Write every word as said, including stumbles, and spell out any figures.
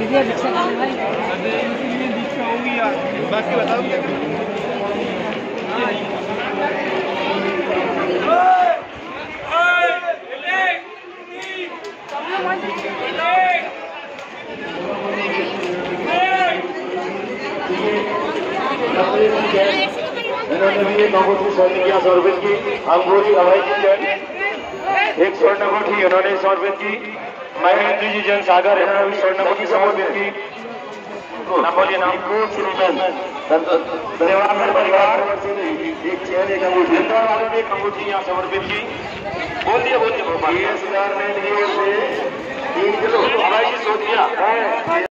बाकी बताओ क्या इन्होंने भी एक अंगूठी स्वर्ण किया सौ रुपए की अंगूठी हवाई की एक स्वर्ण अंगूठी इन्होंने सौ रुपए की महेंद्र जी जन सागर इन्होंने भी स्वर्ण अंगूठी सौ रुपए की नाम बोलिए नाम देवानंद परिवार एक चेन एक अंगूठी वालों ने एक अंगूठी यहाँ सौ रुपए की बोलिए बोलिए भोपाल ने तीन किलो हवाई की सोचिया